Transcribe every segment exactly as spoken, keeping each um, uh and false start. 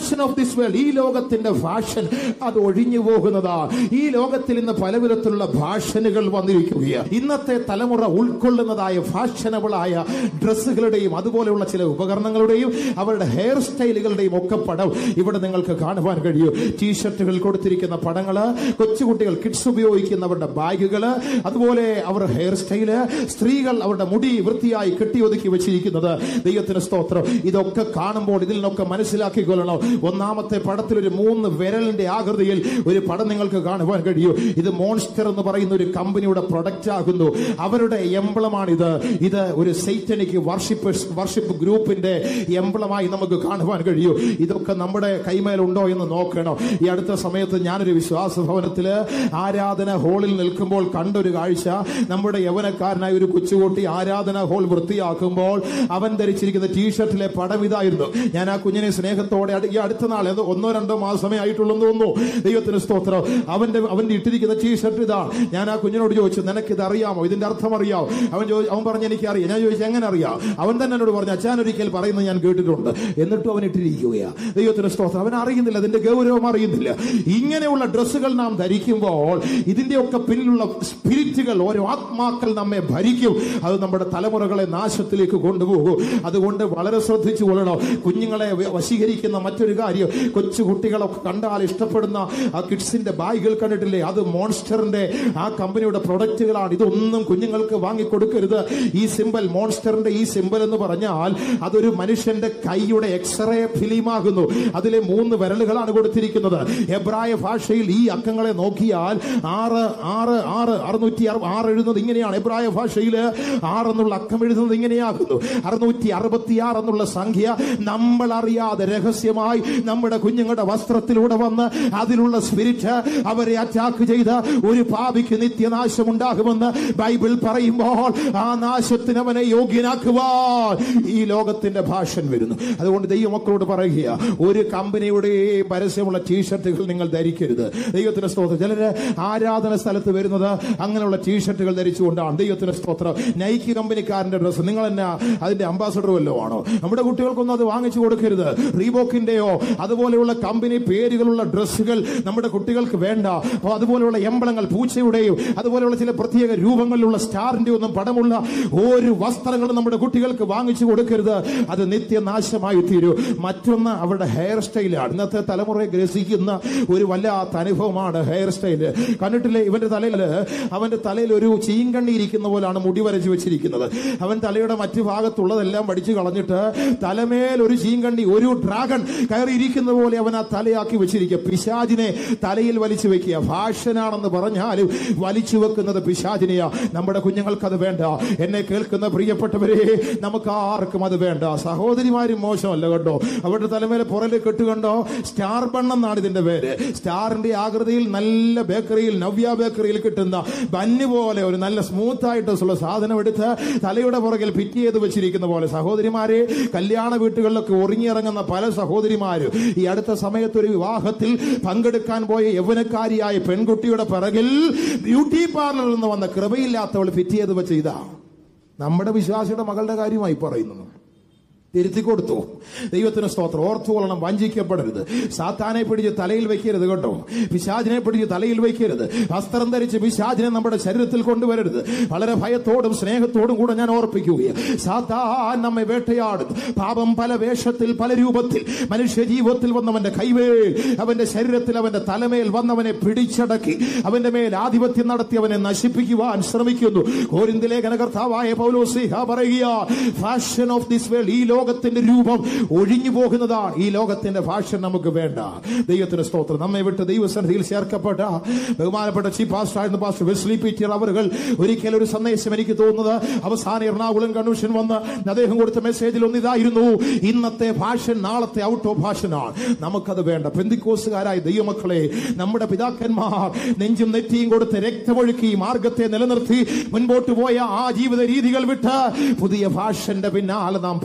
Fashion of this world, ഈ ലോകത്തിന്റെ fashion അത് ഒഴിഞ്ഞു പോകുന്നതാണ്. ഈ ലോകത്തിൽ ഇന്ന് പലവിധത്തിലുള്ള ഫാഷനുകൾ വന്നിരിക്കുകയാണ്. ഇന്നത്തെ തലമുറ ഉൾക്കൊള്ളുന്നതായ ഫാഷനബിളായ ഡ്രസ്സുകളുടെയും അതുപോലെയുള്ള ചില ഉപകരണങ്ങളുടെയും അവരുടെ ഹെയർ സ്റ്റൈലുകളുടെയും ഒക്കെ പടം ഇവിടെ നിങ്ങൾക്ക് കാണുവാൻ കഴിയും. ടീഷർട്ടുകൾ കൊടുത്തിരിക്കുന്ന പടങ്ങള്, കൊച്ചുകുട്ടികൾ കിഡ്സ് ഉപയോഗിക്കുന്നവരുടെ ബാഗുകള്, അതുപോലെ അവർ ഹെയർ സ്റ്റൈല്, സ്ത്രീകൾ അവരുടെ മുടി വൃത്തിയായി കെട്ടിയൊതുക്കി വെച്ചിരിക്കുന്നത്. ദൈവത്തിന് സ്തോത്രം. ഇതൊക്കെ കാണുമ്പോൾ ഇതിൽ നിന്നൊക്കെ മനസ്സിലാക്കിക്കൊള്ളണം. ഒന്നാമത്തെ പടത്തിൽ ഒരു മൂന്ന് വിരലിന്റെ ആകൃതിയിൽ ഒരു പടം നിങ്ങൾക്ക് കാണുവാൻ കഴിയും. ഇത് മോൺസ്റ്റർ എന്ന് പറയുന്ന ഒരു കമ്പനിയുടെ പ്രൊഡക്റ്റ് ആകുന്നു. അവരുടെ എംബ്ലമാണിത്. ഇത് ഒരു സൈറ്റനിക് വർഷിപ്പേഴ്സ് വർഷിപ്പ് ഗ്രൂപ്പിന്റെ എംബ്ലമായി നമുക്ക് കാണുവാൻ കഴിയും. ഇതൊക്കെ നമ്മുടെ കൈമേലുണ്ടോ എന്ന് നോക്കണം. ഈ അടുത്ത സമയത്ത് ഞാനൊരു വിശ്വാസ ഭവനത്തില് ആരാധന ഹാളിൽ നിൽക്കുമ്പോൾ കണ്ടൊരു കാഴ്ച, നമ്മുടെ യൗവനക്കാരനായ ഒരു കൊച്ചുകുട്ടി ആരാധന ഹാൾ വൃത്തിയാക്കുമ്പോൾ അവൻ ധരിച്ചിരിക്കുന്ന ടീഷർട്ടിലെ പടം ഇതായിരുന്നു. ഞാൻ ആ കുഞ്ഞിനെ സ്നേഹത്തോടെ ഈ അടുത്ത നാൾ ഒന്നോ രണ്ടോ മാസമേ ആയിട്ടുള്ളെന്ന് തോന്നുന്നു. ദൈവത്തിന് സ്തോത്രം. അവന്റെ അവന്റെ ഇട്ടിരിക്കുന്ന ടീഷർട്ട് ഇതാണ്. ഞാൻ ആ കുഞ്ഞിനോട് ചോദിച്ചു, നിനക്കിത് അറിയാമോ, ഇതിന്റെ അർത്ഥം അറിയാമോ? അവൻ അവൻ പറഞ്ഞ് എനിക്ക് അറിയാം. ഞാൻ ചോദിച്ചു, എങ്ങനെ അറിയാം? അവൻ തന്നെ എന്നോട് പറഞ്ഞു, അച്ഛൻ ഒരിക്കൽ പറയുന്നത് ഞാൻ കേട്ടിട്ടുണ്ട്. എന്നിട്ടും അവൻ ഇട്ടിരിക്കുകയാണ്. ദൈവത്തിന് സ്തോത്രം. അവൻ അറിയുന്നില്ല, അതിന്റെ ഗൗരവം അറിയുന്നില്ല. ഇങ്ങനെയുള്ള ഡ്രസ്സുകൾ നാം ധരിക്കുമ്പോൾ ഇതിന്റെയൊക്കെ പിന്നിലുള്ള സ്പിരിറ്റുകൾ, ഓരോ ആത്മാക്കൾ നമ്മെ ഭരിക്കും. അത് നമ്മുടെ തലമുറകളെ നാശത്തിലേക്ക് കൊണ്ടുപോകും. അതുകൊണ്ട് വളരെ ശ്രദ്ധിച്ചു കൊള്ളണം. കുഞ്ഞുങ്ങളെ വശീകരിക്കുന്ന മറ്റൊരു കാര്യം, കൊച്ചു കുട്ടികളൊക്കെ കണ്ടാൽ ഇഷ്ടപ്പെടുന്ന ആ കിഡ്സിന്റെ ബാഗുകൾ കണ്ടിട്ടില്ലേ? അത് മോൺസ്റ്ററിന്റെ ആ കമ്പനിയുടെ പ്രൊഡക്റ്റുകളാണ്. ഇതൊന്നും കുഞ്ഞുങ്ങൾക്ക് വാങ്ങിക്കൊടുക്കരുത്. ഈ സിമ്പൽ, മോൺസ്റ്ററിന്റെ ഈ സിമ്പൽ എന്ന് പറഞ്ഞാൽ അതൊരു മനുഷ്യന്റെ കൈയുടെ എക്സ്റേ ഫിലിമാകുന്നു. അതിലെ മൂന്ന് വിരലുകളാണ് കൊടുത്തിരിക്കുന്നത്. എബ്രായ ഭാഷയിൽ ഈ അക്കങ്ങളെ നോക്കിയാൽ ആറ് ആറ് ആറ് അറുന്നൂറ്റി ആറ് എഴുതുന്നത് ഇങ്ങനെയാണ്. എബ്രായ ഭാഷയിൽ ആറ് എന്നുള്ള അക്കം എഴുതുന്നത് ഇങ്ങനെയാകുന്നു. അറുന്നൂറ്റി അറുപത്തി ആറ് എന്നുള്ള സംഖ്യ നമ്മൾ അറിയാതെ രഹസ്യമായി നമ്മുടെ കുഞ്ഞുങ്ങളുടെ വസ്ത്രത്തിലൂടെ വന്ന് അതിലുള്ള സ്പിരിറ്റ് അവരെ അറ്റാക്ക് ചെയ്ത് ഒരു പാപിക്ക് നിത്യനാശം ഉണ്ടാകുമെന്ന് ബൈബിൾ പറയുമ്പോൾ ആ നാശത്തിന് അവനെ യോഗ്യനാക്കുവാൻ ഈ ലോകത്തിന്റെ ഭാഷൻ വരുന്നു. അതുകൊണ്ട് ദൈവമക്കളോട് പറയുക, ഒരു കമ്പനിയുടെയും പരസ്യമുള്ള ടീഷർട്ടുകൾ നിങ്ങൾ ധരിക്കരുത്. ദൈവത്തിന്റെ സ്തോത്രം. ചിലര് ആരാധന സ്ഥലത്ത് വരുന്നത് അങ്ങനെയുള്ള ടീഷർട്ടുകൾ ധരിച്ചുകൊണ്ടാണ്. ദൈവത്തിന്റെ സ്തോത്രം. നൈക്കി കമ്പനിക്കാരന്റെ ഡ്രസ്സ് നിങ്ങൾ തന്നെ അതിന്റെ അംബാസഡർ വല്ലോ ആണോ? നമ്മുടെ കുട്ടികൾക്കൊന്നും അത് വാങ്ങിച്ചു കൊടുക്കരുത്. റീബോക്കിന്റെയോ അതുപോലെയുള്ള കമ്പനി പേരുകളുള്ള ഡ്രസ്സുകൾ നമ്മുടെ കുട്ടികൾക്ക് വേണ്ട. അതുപോലെയുള്ള എംബ്ലങ്ങൾ, പൂച്ചയുടെയും അതുപോലെയുള്ള ചില പ്രത്യേക രൂപങ്ങളിലുള്ള സ്റ്റാറിന്റെ ഒന്നും പടമുള്ള ഒരു വസ്ത്രങ്ങളും നമ്മുടെ കുട്ടികൾക്ക് വാങ്ങിച്ചു കൊടുക്കരുത്. അത് നിത്യനാശമായി തീരും. മറ്റൊന്ന് അവരുടെ ഹെയർ സ്റ്റൈലാണ്. ഇന്നത്തെ തലമുറയെ ഗ്രസിക്കുന്ന ഒരു വല്ലാത്ത അനുഭവമാണ് ഹെയർ സ്റ്റൈല്. കണ്ടിട്ടില്ലേ? ഇവന്റെ തലയിൽ അവന്റെ തലയിൽ ഒരു ചീങ്കണ്ണി ഇരിക്കുന്ന പോലാണ് മുടി വരച്ചു വെച്ചിരിക്കുന്നത്. അവൻ തലയുടെ മറ്റു ഭാഗത്തുള്ളതെല്ലാം പഠിച്ചു കളഞ്ഞിട്ട് തലമേൽ ഒരു ചീങ്കണ്ണി, ഒരു ഡ്രാഗൺ കയറിയിരിക്കുന്ന പോലെ അവൻ ആ തലയാക്കി വെച്ചിരിക്കുക. പിശാചിനെ തലയിൽ വലിച്ചു വെക്കുക. ഫാഷനാണെന്ന് പറഞ്ഞാലും വലിച്ചു വെക്കുന്നത് പിശാചിനെയാ. നമ്മുടെ കുഞ്ഞുങ്ങൾക്ക് അത് വേണ്ട. എന്നെ കേൾക്കുന്ന പ്രിയപ്പെട്ടവരെ, നമുക്ക് ആർക്കും അത് വേണ്ട. സഹോദരിമാരും മോശമല്ല കേട്ടോ. അവരുടെ തലമേലെ പുറല് കെട്ട് കണ്ടോ? സ്റ്റാർ ബൺ എന്നാണ് ഇതിന്റെ പേര്. സ്റ്റാറിന്റെ ആകൃതിയിൽ നല്ല ബേക്കറിയിൽ, നവ്യ ബേക്കറിയിൽ കിട്ടുന്ന ബന്ന് പോലെ ഒരു നല്ല സ്മൂത്ത് ആയിട്ടുള്ള സാധനം എടുത്ത് തലയുടെ പുറകിൽ ഫിറ്റ് ചെയ്ത് വെച്ചിരിക്കുന്ന പോലെ. സഹോദരിമാരെ, കല്യാണ വീട്ടുകളിലൊക്കെ ഒറിങ്ങിയിറങ്ങുന്ന പല സഹോദരിമാരും ഈ അടുത്ത സമയത്ത് ഒരു വിവാഹത്തിൽ പങ്കെടുക്കാൻ പോയ യൗവനക്കാരിയായ പെൺകുട്ടിയുടെ പിറകിൽ ബ്യൂട്ടി പാർലറിൽ നിന്ന് വന്ന കൃപയില്ലാത്തവൾ ഫിറ്റ് ചെയ്ത് വെച്ച ഇതാ. നമ്മുടെ വിശ്വാസിയുടെ മകളുടെ കാര്യമായി പറയുന്നു. തിരുത്തി കൊടുത്തു. ദൈവത്തിന് സ്തോത്രം. ഓർത്തുകൊള്ളണം, വഞ്ചിക്കപ്പെടരുത്. സാത്താനെ പിടിച്ച് തലയിൽ വെക്കരുത് കേട്ടോ. പിശാചിനെ പിടിച്ച് തലയിൽ വെക്കരുത്. വസ്ത്രം ധരിച്ച് പിശാചിനെ നമ്മുടെ ശരീരത്തിൽ കൊണ്ടുവരരുത്. വളരെ ഭയത്തോടും സ്നേഹത്തോടും കൂടെ ഞാൻ ഓർപ്പിക്കുകയാണ്. സാത്താൻ നമ്മെ വേട്ടയാടും. പാപം പല വേഷത്തിൽ, പല രൂപത്തിൽ മനുഷ്യ ജീവിതത്തിൽ വന്നവന്റെ കൈവേൽ, അവന്റെ ശരീരത്തിൽ, അവന്റെ തലമേൽ വന്നവനെ പിടിച്ചടക്കി അവന്റെ മേൽ ആധിപത്യം നടത്തി അവനെ നശിപ്പിക്കുവാൻ ശ്രമിക്കുന്നു. കോരിന്ത്യൻ ലേഖനകർത്താവായ പൗലോസ് പറയുക, ഫാഷൻ ഓഫ് ദിസ് വേൾഡ്, ഈ ലോകത്തിന്റെ രൂപം ഒഴിഞ്ഞു പോകുന്നതാണ്. ഈ ലോകത്തിന്റെ ഭാഷ നമുക്ക് വേണ്ട. ദൈവത്തിന്റെ സ്തോത്രം. നമ്മെ വിട്ട് ദൈവസന്നിധിയിൽ ചേർക്കപ്പെട്ട ബഹുമാനപ്പെട്ട ചീഫ് പാസ്റ്റർ ആയിരുന്ന പാസ്റ്റർ വെസ്ലി പീറ്റർ അവர்கள் ഒരിക്കൽ ഒരു സന്ദേശം എനിക്ക് തോന്നുന്നത് അവസാന എറണാകുളം കൺവെൻഷൻ വന്ന് അദ്ദേഹം കൊടുത്ത മെസ്സേജിൽ ഒന്നിതായിരുന്നു, ഇന്നത്തെ ഭാഷൻ നാളത്തെ ഔട്ട് ഓഫ് ഭാഷനാണ്. നമുക്കത് വേണ്ട. പെന്തിക്കോസുകാരായ ദൈവമക്കളെ, നമ്മുടെ പിതാക്കന്മാർ നെഞ്ചും നെറ്റിയും കൊടുത്ത് രക്തമൊഴുക്കി മാർഗത്തെ നിലനിർത്തി മുൻപോട്ട് പോയ ആ ജീവിത രീതികൾ വിട്ട് പുതിയ ഭാഷന്റെ പിന്നാലെ നാം പോകരുത്.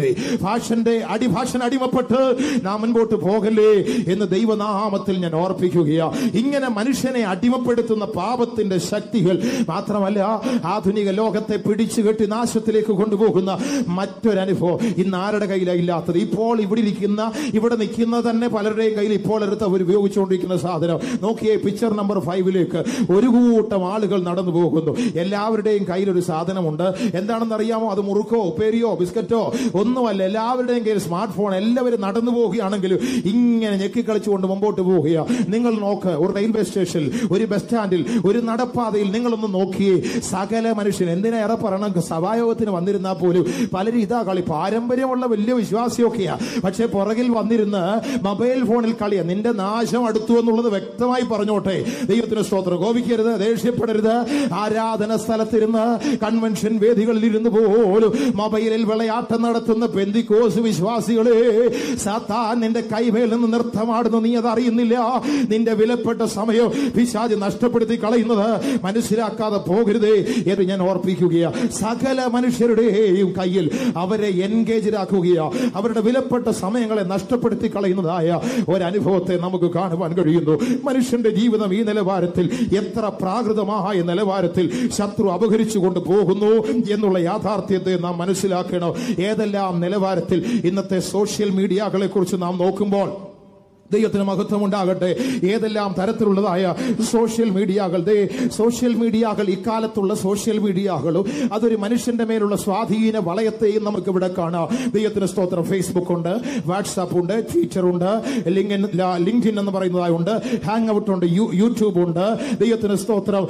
പോകല്ലേ, ഫാഷന്റെ അടി ഫാഷൻ അടിമപ്പെട്ട് നാം മുൻപോട്ട് പോകല്ലേ എന്ന് ദൈവനാമത്തിൽ ഞാൻ ഓർപ്പിക്കുകയാ. ഇങ്ങനെ മനുഷ്യനെ അടിമപ്പെടുത്തുന്ന പാപത്തിന്റെ ശക്തികൾ മാത്രമല്ല, ആധുനിക ലോകത്തെ പിടിച്ചു കെട്ടി നാശത്തിലേക്ക് കൊണ്ടുപോകുന്ന മറ്റൊരനുഭവം ഇന്ന് ആരുടെ കയ്യിലാണ് ഇല്ലാത്തത്? ഇപ്പോൾ ഇവിടെ ഇരിക്കുന്ന ഇവിടെ നിൽക്കുന്ന തന്നെ പലരുടെയും കയ്യിൽ ഇപ്പോൾ എടുത്ത് അവർ ഉപയോഗിച്ചുകൊണ്ടിരിക്കുന്ന സാധനം നോക്കിയേ. പിക്ചർ നമ്പർ ഫൈവിലേക്ക് ഒരു കൂട്ടം ആളുകൾ നടന്നു പോകുന്നു. എല്ലാവരുടെയും കയ്യിലൊരു സാധനമുണ്ട്. എന്താണെന്ന് അറിയാമോ? അത് മുറുക്കോ ഉപ്പേരിയോ ബിസ്ക്കറ്റോ ഒന്നുമല്ല. എല്ലാവരുടെയും കയ്യിൽ സ്മാർട്ട് ഫോൺ. എല്ലാവരും നടന്നു പോവുകയാണെങ്കിലും ഇങ്ങനെ ഞെക്കിക്കളിച്ചുകൊണ്ട് മുമ്പോട്ട് പോവുകയാ. നിങ്ങൾ നോക്ക്, ഒരു റെയിൽവേ സ്റ്റേഷനിൽ, ഒരു ബസ് സ്റ്റാൻഡിൽ, ഒരു നടപ്പാതയിൽ നിങ്ങളൊന്ന് നോക്കിയേ. സകല മനുഷ്യൻ എന്തിനാ ഏറെ പറയണം, സഭായോഗത്തിന് വന്നിരുന്നാൽ പോലും പലരും ഇതാ കളി. പാരമ്പര്യമുള്ള വലിയ വിശ്വാസിയൊക്കെയാ, പക്ഷെ പുറകിൽ വന്നിരുന്ന് മൊബൈൽ ഫോണിൽ കളിയാ. നിന്റെ നാശം അടുത്തു എന്നുള്ളത് വ്യക്തമായി പറഞ്ഞോട്ടെ. ദൈവത്തിന് സ്തോത്രം. കോപിക്കരുത്, ദേഷ്യപ്പെടരുത്. ആരാധന സ്ഥലത്തിരുന്ന് കൺവെൻഷൻ വേദികളിൽ ഇരുന്ന് പോലും മൊബൈലിൽ വിളയാട്ടം നടത്തുന്ന പെന്തിക്കോസ് വിശ്വാസികളെ, സാത്താൻ നിന്റെ കൈമേൽ നിന്ന് നൃത്തമാടുന്നു, നീ അത് അറിയുന്നില്ല. നിന്റെ വിലപ്പെട്ട സമയം പിശാച് നഷ്ടപ്പെടുത്തി കളയുന്നത് മനസ്സിലാക്കാതെ പോകരുതേ എന്ന് ഞാൻ ഓർപ്പിക്കുകയാ. സകല മനുഷ്യരുടെയും കയ്യിൽ അവരെ എൻഗേജിലാക്കുകയാ. അവരുടെ വിലപ്പെട്ട സമയങ്ങളെ നഷ്ടപ്പെടുത്തി കളയുന്നതായ ഒരനുഭവത്തെ നമുക്ക് കാണുവാൻ കഴിയുന്നു. മനുഷ്യന്റെ ജീവിതം ഈ നിലവാരത്തിൽ, എത്ര പ്രാകൃതമായ നിലവാരത്തിൽ ശത്രു അപഹരിച്ചു കൊണ്ട് പോകുന്നു എന്നുള്ള യാഥാർത്ഥ്യത്തെ നാം മനസ്സിലാക്കണം. ഏതെല്ലാം നിലവാരത്തിൽ ഇന്നത്തെ സോഷ്യൽ മീഡിയകളെ കുറിച്ച് നാം നോക്കുമ്പോൾ ദൈവത്തിന് മഹത്വം ഉണ്ടാകട്ടെ. ഏതെല്ലാം തരത്തിലുള്ളതായ സോഷ്യൽ മീഡിയകൾ, സോഷ്യൽ മീഡിയകൾ ഇക്കാലത്തുള്ള സോഷ്യൽ മീഡിയകളും അതൊരു മനുഷ്യന്റെ മേലുള്ള സ്വാധീന വളയത്തെയും നമുക്ക് ഇവിടെ കാണാം. ദൈവത്തിന് സ്തോത്രം. ഫേസ്ബുക്ക് ഉണ്ട്, വാട്സാപ്പ് ഉണ്ട്, ട്വിറ്റർ ഉണ്ട്, ലിങ്ക്ഡിൻ എന്ന് പറയുന്നതായുണ്ട്, ഹാങ് ഔട്ട് ഉണ്ട്, യൂട്യൂബ് ഉണ്ട്. ദൈവത്തിന് സ്തോത്രം.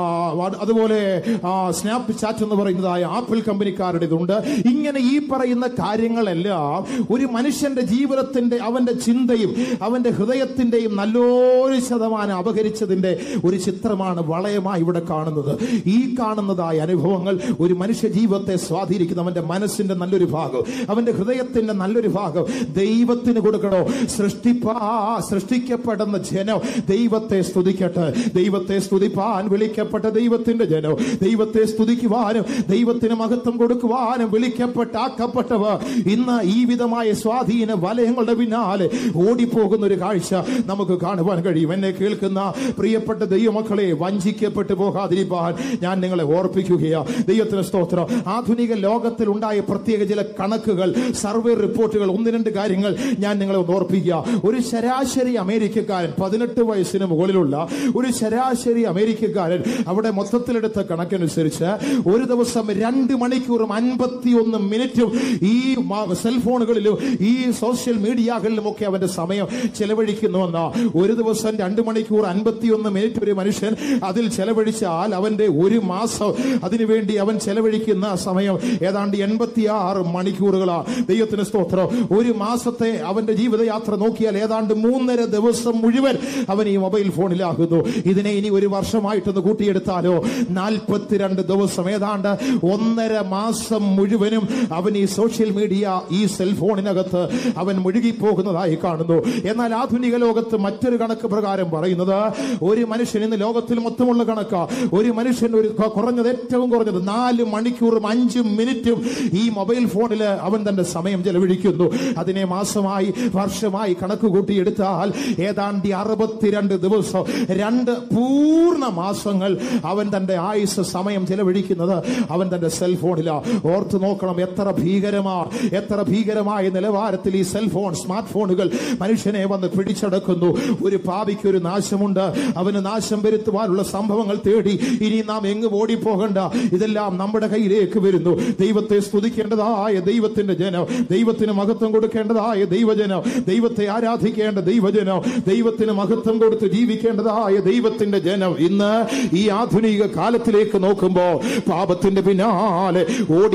അതുപോലെ സ്നാപ്പ് ചാറ്റ് എന്ന് പറയുന്നതായ ആപ്പിൾ കമ്പനിക്കാരുടേതുണ്ട്. ഇങ്ങനെ ഈ പറയുന്ന കാര്യങ്ങളെല്ലാം ഒരു മനുഷ്യന്റെ ജീവിതത്തിന്റെ, അവന്റെ ചിന്തയും അവന്റെ ഹൃദയത്തിന്റെയും നല്ലൊരു ശതമാനം അപഹരിച്ചതിന്റെ ഒരു ചിത്രമാണ്, വളയമായി ഇവിടെ കാണുന്നത്. ഈ കാണുന്നതായ അനുഭവങ്ങൾ ഒരു മനുഷ്യ ജീവിതത്തെ സ്വാധീനിക്കുന്ന അവന്റെ മനസ്സിന്റെ നല്ലൊരു ഭാഗം, അവന്റെ ഹൃദയത്തിന്റെ നല്ലൊരു ഭാഗം ദൈവത്തിന് കൊടുക്കണോ? സൃഷ്ടിപ്പാ സൃഷ്ടിക്കപ്പെടുന്ന ജനം ദൈവത്തെ സ്തുതിക്കട്ടെ. ദൈവത്തെ സ്തുതിപ്പാൻ വിളിക്കപ്പെട്ട ദൈവത്തിന്റെ ജനം, ദൈവത്തെ സ്തുതിക്കുവാനും ദൈവത്തിന് മഹത്വം കൊടുക്കുവാനും വിളിക്കപ്പെട്ടാക്കപ്പെട്ടവർ ഇന്ന് ഈ വിധമായ സ്വാധീന വലയങ്ങളുടെ പിന്നാലെ ഓടിപ്പോകുന്ന ഒരു കാഴ്ച നമുക്ക് കാണുവാൻ കഴിയും. എന്നെ കേൾക്കുന്ന പ്രിയപ്പെട്ട ദൈവമക്കളെ, വഞ്ചിക്കപ്പെട്ടു പോകാതിരിക്കാൻ ഞാൻ നിങ്ങളെ ഓർപ്പിക്കുകയാ. ദൈവത്തിന് സ്തോത്രം. ആധുനിക ലോകത്തിൽ ഉണ്ടായ പ്രത്യേക ചില കണക്കുകൾ, സർവേ റിപ്പോർട്ടുകൾ, ഒന്ന് രണ്ട് കാര്യങ്ങൾ ഞാൻ നിങ്ങളെ ഒന്ന് ഓർപ്പിക്കുക. ഒരു ശരാശരി അമേരിക്കക്കാരൻ, പതിനെട്ട് വയസ്സിന് മുകളിലുള്ള ഒരു ശരാശരി അമേരിക്കക്കാരൻ, അവിടെ മൊത്തത്തിലെടുത്ത കണക്കനുസരിച്ച് ഒരു ദിവസം രണ്ട് മണിക്കൂറും അൻപത്തിയൊന്ന് മിനിറ്റും ഈ സെൽഫോണുകളിലും ഈ സോഷ്യൽ മീഡിയകളിലും ഒക്കെ അവന്റെ സമയം ചെലവഴിക്കുന്നുവെന്ന. ഒരു ദിവസം രണ്ട് മണിക്കൂർ അൻപത്തിയൊന്ന് മിനിറ്റ് ഒരു മനുഷ്യൻ അതിൽ ചെലവഴിച്ചാൽ അവന്റെ ഒരു മാസം അതിനുവേണ്ടി അവൻ ചെലവഴിക്കുന്ന സമയം ഏതാണ്ട് എൺപത്തിയാറ് മണിക്കൂറുകളാണ്. ദൈവത്തിന് സ്തോത്രം. ഒരു മാസത്തെ അവന്റെ ജീവിതയാത്ര നോക്കിയാൽ ഏതാണ്ട് മൂന്നര ദിവസം മുഴുവൻ അവൻ ഈ മൊബൈൽ ഫോണിലാകുന്നു. ഇതിനെ ഇനി ഒരു വർഷമായിട്ടൊന്ന് കൂട്ടിയെടുത്താലോ നാൽപ്പത്തിരണ്ട് ദിവസം, ഏതാണ്ട് ഒന്നര മാസം മുഴുവനും അവൻ ഈ സോഷ്യൽ മീഡിയ, ഈ സെൽഫോണിനകത്ത് അവൻ മുഴുകിപ്പോകുന്നതായി കാണുന്നു. എന്നാൽ ആധുനിക ലോകത്ത് മറ്റൊരു കണക്ക് പ്രകാരം പറയുന്നത്, ഒരു മനുഷ്യൻ, ഇന്ന് ലോകത്തിൽ മൊത്തമുള്ള കണക്കാ, ഒരു മനുഷ്യൻ ഒരു കുറഞ്ഞത് ഏറ്റവും കുറഞ്ഞത് നാല് മണിക്കൂറും അഞ്ച് മിനിറ്റും ഈ മൊബൈൽ ഫോണിൽ അവൻ തന്റെ സമയം ചെലവഴിക്കുന്നു. അതിനെ മാസമായി വർഷമായി കണക്ക് കൂട്ടിയെടുത്താൽ ഏതാണ്ട് അറുപത്തിരണ്ട് ദിവസം, രണ്ട് പൂർണ്ണ മാസങ്ങൾ അവൻ തന്റെ ആയുസ് സമയം ചെലവഴിക്കുന്നത് അവൻ തന്റെ സെൽഫോണിലാ. ഓർത്തു നോക്കണം, എത്ര ഭീകരമാ എത്ര ഭീകരമായ നിലവാരത്തിൽ ഈ സെൽഫോൺ, സ്മാർട്ട് ഫോണുകൾ മനുഷ്യനെ വന്ന് പിടിച്ചടക്കുന്നു. ഒരു പാപിക്ക് ഒരു നാശമുണ്ട്, അവന് നാശം വരുത്തുവാനുള്ള സംഭവങ്ങൾ തേടി ഇനി നാം എങ്ങും ഓടിപ്പോകണ്ട. ഇതെല്ലാം നമ്മുടെ കയ്യിലേക്ക് വരുന്നു. ദൈവത്തെ സ്തുതിക്കേണ്ടതായ ദൈവത്തിന്റെ ജനം, ദൈവത്തിന് മഹത്വം കൊടുക്കേണ്ടതായ ദൈവജനം, ദൈവത്തെ ആരാധിക്കേണ്ട ദൈവജനം, ദൈവത്തിന് മഹത്വം കൊടുത്ത് ജീവിക്കേണ്ടതായ ദൈവത്തിന്റെ ജനം ഇന്ന് ഈ ആധുനിക കാലത്തിലേക്ക് നോക്കുമ്പോൾ പാപത്തിന്റെ പിന്നാലെ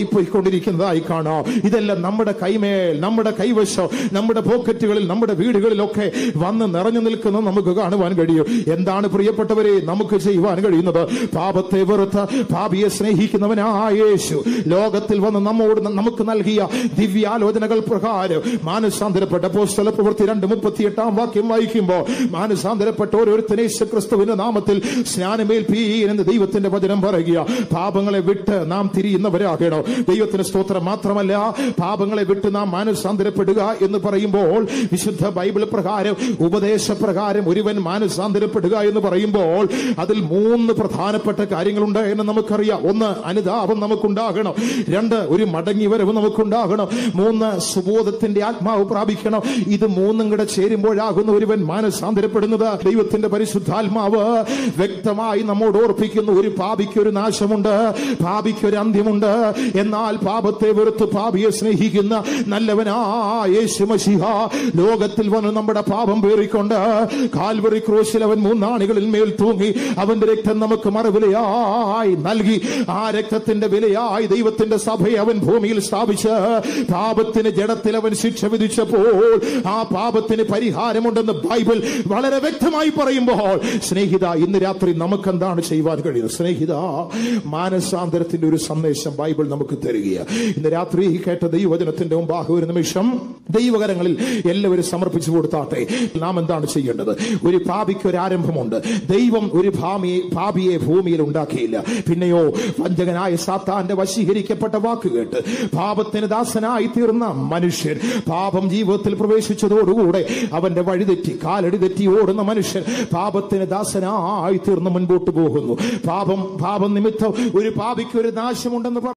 ഓടിപ്പോയിക്കൊണ്ടിരിക്കുന്നതായി കാണാം. ഇതെല്ലാം നമ്മുടെ കൈമേൽ, നമ്മുടെ കൈവശം, നമ്മുടെ പോക്കറ്റുകളിൽ, നമ്മുടെ വീടുകളിൽ വീടുകളിലൊക്കെ വന്ന് നിറഞ്ഞു നിൽക്കുന്നത് നമുക്ക് കാണുവാൻ കഴിയും. എന്താണ് പ്രിയപ്പെട്ടവരെ നമുക്ക് ചെയ്യുവാൻ കഴിയുന്നത്? പാപത്തെ വെറുത്ത് പാപിയെ സ്നേഹിക്കുന്നവനായ യേശു ലോകത്തിൽ വന്ന് നമ്മോട് നമുക്ക് നൽകിയ ദിവ്യാലോചനകൾ പ്രകാരം മാനസാന്തരപ്പെട്ട അപ്പോസ്തല പ്രവൃത്തി രണ്ട് മുപ്പത്തിയെട്ടാം വാക്യം വായിക്കുമ്പോൾ മാനസാന്തരപ്പെട്ട ഓരോരുത്തരെ യേശുക്രിസ്തുവിന്റെ നാമത്തിൽ സ്നാനമേൽപ്പീൻ എന്ന് ദൈവത്തിന്റെ വചനം പറയുക. പാപങ്ങളെ വിട്ട് നാം തിരിയുന്നവരാകണം. ദൈവത്തിന് സ്തോത്രം. മാത്രമല്ല, പാപങ്ങളെ വിട്ട് നാം മാനസാന്തരപ്പെടുക എന്ന് പറയുമ്പോൾ വിശുദ്ധ ബൈബിൾ പ്രകാരം ഉപദേശപ്രകാരം ഒരുവൻ മാനസാന്തരപ്പെടുക എന്ന് പറയുമ്പോൾ അതിൽ മൂന്ന് പ്രധാനപ്പെട്ട കാര്യങ്ങളുണ്ട് എന്ന് നമുക്കറിയാം. ഒന്ന്, അനുതാപം നമുക്കുണ്ടാകണം. രണ്ട്, ഒരു മടങ്ങിവരവ് നമുക്കുണ്ടാകണം. മൂന്ന്, സുബോധത്തിന്റെ ആത്മാവ് പ്രാപിക്കണം. ഇത് മൂന്നും കൂടെ ചേരുമ്പോഴാകുന്ന ഒരുവൻ മാനസാന്തരപ്പെടുന്നത്. ദൈവത്തിന്റെ പരിശുദ്ധാത്മാവ് വ്യക്തമായി നമ്മോട് ഓർപ്പിക്കുന്നു, ഒരു പാപിക്ക് ഒരു നാശമുണ്ട്, പാപിക്ക് ഒരു അന്ത്യമുണ്ട്. എന്നാൽ പാപത്തെ വെറുത്ത് പാപിയെ സ്നേഹിക്കുന്ന നല്ലവനായ യേശു മശിഹ ലോകത്തിൽ വന്ന് നമ്മുടെ പാപം പേറിക്കൊണ്ട് കാൽവറി ക്രൂശിൽ അവൻ മൂന്നാണികളിൽ മേൽ തൂങ്ങി അവന്റെ രക്തം നമുക്ക് മറുവിലയായി നൽകി. ആ രക്തത്തിന്റെ വിലയായി ദൈവത്തിന്റെ സഭയെ അവൻ ഭൂമിയിൽ സ്ഥാപിച്ച് പാപത്തിന് ജഡത്തിൽ അവൻ ശിക്ഷ വിധിച്ചപ്പോൾ ആ പാപത്തിന് പരിഹാരമുണ്ടെന്ന് ബൈബിൾ വളരെ വ്യക്തമായി പറയുമ്പോൾ, സ്നേഹിത, ഇന്ന് രാത്രി നമുക്ക് എന്താണ് ചെയ്യുവാൻ കഴിയുന്നത്? സ്നേഹിത, മാനസാന്തരത്തിന്റെ ഒരു സന്ദേശം ബൈബിൾ നമുക്ക് തരികയാണ്. ഇന്ന് രാത്രി കേട്ട ദൈവവചനത്തിന്റെ മുമ്പാകെ ഒരു നിമിഷം ദൈവകരങ്ങളിൽ എല്ലാവരും സമർപ്പിച്ചു കൊടുത്താട്ടെ. നാം എന്താണ് ചെയ്യേണ്ടത്? ഒരു പാപിക്ക് ഒരു ആരംഭമുണ്ട്. ദൈവം ഒരു ഭാമിയെ പാപിയെ ഭൂമിയിൽ ഉണ്ടാക്കിയില്ല. പിന്നെയോ വഞ്ചകനായ സാത്താന്റെ വശീകരിക്കപ്പെട്ട വാക്ക് കേട്ട് പാപത്തിന് ദാസനായി തീർന്ന മനുഷ്യൻ, പാപം ജീവിതത്തിൽ പ്രവേശിച്ചതോടുകൂടെ അവന്റെ വഴിതെറ്റി കാലടി തെറ്റി ഓടുന്ന മനുഷ്യൻ പാപത്തിന് ദാസനായി തീർന്ന് മുൻപോട്ട് പോകുന്നു. പാപം പാപം നിമിത്തം ഒരു പാപിക്ക് ഒരു നാശമുണ്ടെന്ന്